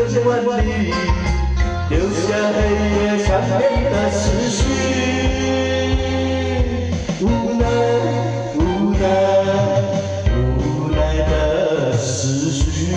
千万里，留下黑夜缠绵的思绪。无奈，无奈，无奈的思绪。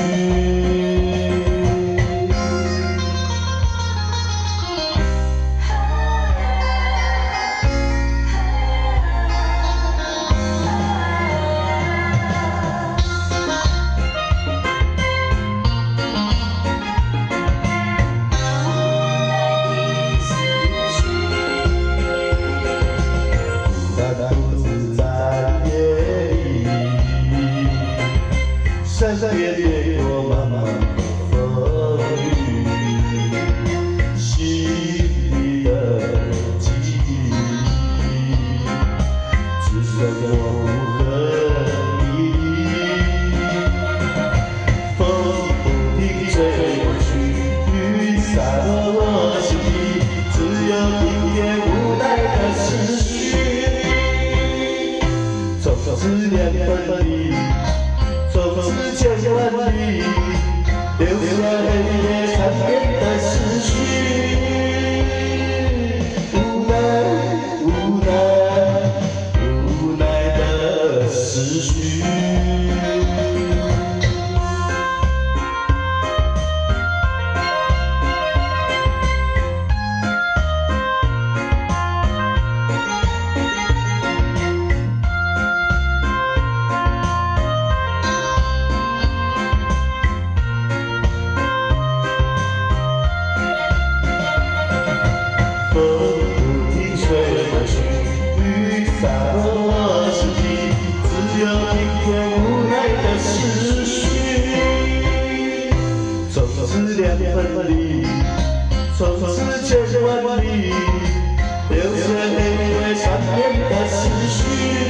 山山越越过漫漫风雨，心里的记忆，只剩我和你。风不停吹过去，雨洒落我心底，只有平原无奈的思绪。从此2分离。 从此千万里，留下黑夜缠绵的思绪。无奈，无奈，无奈的思绪。风不停吹过去，雨洒落我心底，只有平原无奈的思绪。从此2分离，从此千万里，留下黑夜缠绵的思绪。